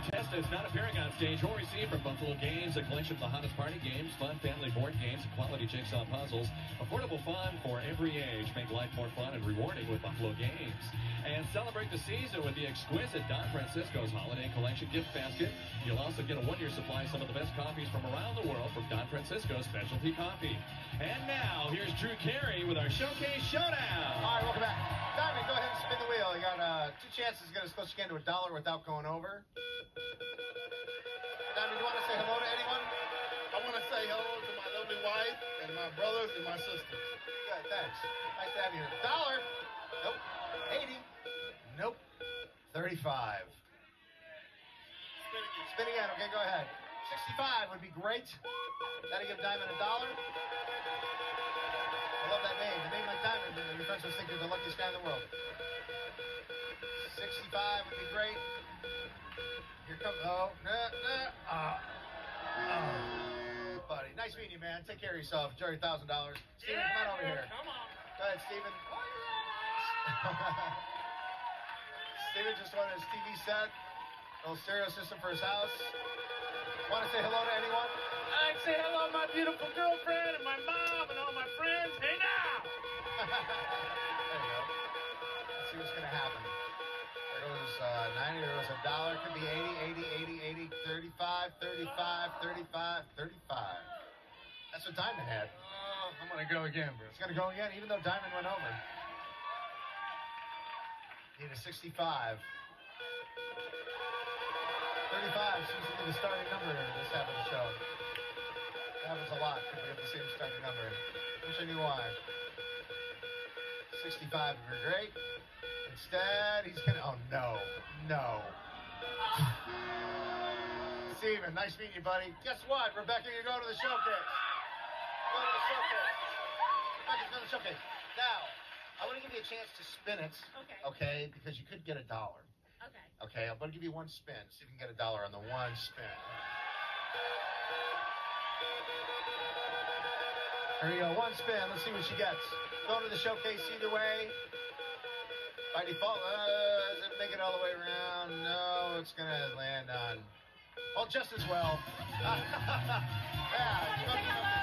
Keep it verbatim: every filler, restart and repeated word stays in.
contestants not appearing on stage or receive from Buffalo Games, a collection of the hottest party games, fun family board games, and quality jigsaw puzzles. Affordable fun for every age. Make life more fun and rewarding with Buffalo Games. And celebrate the season with the exquisite Don Francisco's Holiday Collection gift basket. You'll also get a one-year supply of some of the best coffees from around the world from Don Francisco's Specialty Coffee. And now, here's Drew Carey with our Showcase Showdown. All right, welcome back. Diamond, go ahead and spin the wheel. You got uh, two chances to get as close as you can to a dollar without going over. Diamond, you want to say hello to anyone? I want to say hello to my lovely wife and my brothers and my sisters. Good, thanks. Nice to have you here. Dollar. Nope. eighty. Nope. thirty-five. Spin again. Spin again. Okay, go ahead. sixty-five would be great. That'll give Diamond a dollar. I love that name. The name like Diamond, your friends will think you're the luckiest guy in the world. sixty-five would be great. Here comes, oh, nah, nah, ah. Oh, buddy. Nice meeting you, man. Take care of yourself. Enjoy your one thousand dollars. Steven, Yeah, come on over man, here. Come on. Go ahead, Steven. Steven just wanted his T V set, a little stereo system for his house. Want to say hello to anyone? I'd say hello to my beautiful girlfriend and my mom and all my friends. Hey, now! There you go. Let's see what's going to happen. There goes uh, ninety, there goes a dollar. Could be eighty, eighty, eighty, eighty, thirty-five, thirty-five, thirty-five, thirty-five. That's what Diamond had. Oh, I'm going to go again, bro. It's going to go again, even though Diamond went over. Need a sixty-five. thirty-five seems to be the starting number in this half of the show. It happens a lot because we have the same starting number. Wish I knew why. sixty-five would be great. Instead, he's gonna, oh no, no. Steven, nice meeting you, buddy. Guess what, Rebecca, you're going to the showcase. Go to the showcase. Rebecca's going to the showcase. Now, I want to give you a chance to spin it. Okay. Okay, because you could get a dollar. Okay. Okay, I'm going to give you one spin. See if you can get a dollar on the one spin. There you go, one spin. Let's see what she gets. Go to the showcase either way. By default, uh, does it make it all the way around? No, it's going to land on, well, just as well. Yeah.